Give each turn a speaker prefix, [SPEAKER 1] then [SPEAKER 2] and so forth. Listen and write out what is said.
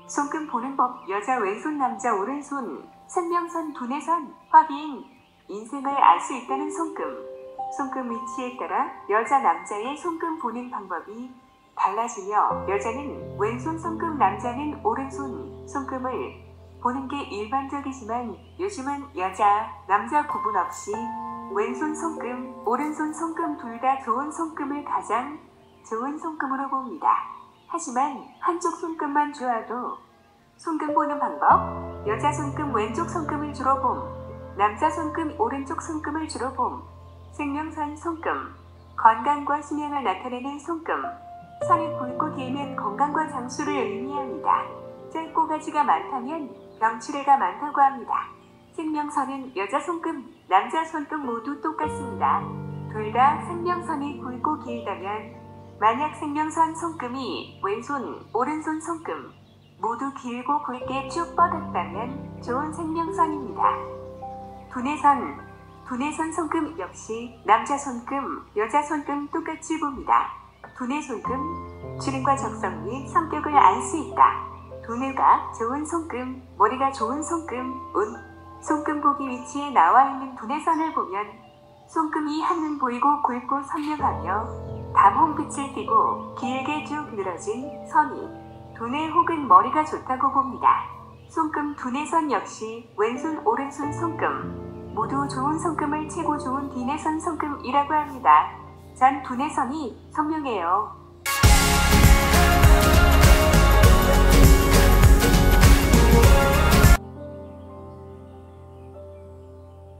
[SPEAKER 1] 손금 보는 법. 여자 왼손, 남자 오른손. 생명선, 두뇌선, 화기인, 인생을 알 수 있다는 손금. 손금 위치에 따라 여자, 남자의 손금 보는 방법이 달라지며 여자는 왼손 손금, 남자는 오른손 손금을 보는 게 일반적이지만 요즘은 여자, 남자 구분 없이 왼손 손금, 오른손 손금 둘 다 좋은 손금을 가장 좋은 손금으로 봅니다. 하지만 한쪽 손금만 좋아도 손금 보는 방법. 여자 손금 왼쪽 손금을 주로 봄. 남자 손금 오른쪽 손금을 주로 봄. 생명선 손금. 건강과 수명을 나타내는 손금. 선이 굵고 길면 건강과 장수를 의미합니다. 짧고 가지가 많다면 병치레가 많다고 합니다. 생명선은 여자 손금, 남자 손금 모두 똑같습니다. 둘 다 생명선이 굵고 길다면 만약 생명선 손금이 왼손, 오른손 손금 모두 길고 굵게 쭉 뻗었다면 좋은 생명선입니다. 두뇌선. 두뇌선 손금 역시 남자 손금, 여자 손금 똑같이 봅니다. 두뇌 손금, 주름과 적성 및 성격을 알 수 있다. 두뇌가 좋은 손금, 머리가 좋은 손금, 손금 보기 위치에 나와 있는 두뇌선을 보면 손금이 한눈 보이고 굵고 선명하며 담홍빛을 띠고 길게 쭉 늘어진 선이 두뇌 혹은 머리가 좋다고 봅니다. 손금 두뇌선 역시 왼손 오른손 손금 모두 좋은 손금을 최고 좋은 비내선 손금이라고 합니다. 전 두뇌선이 선명해요.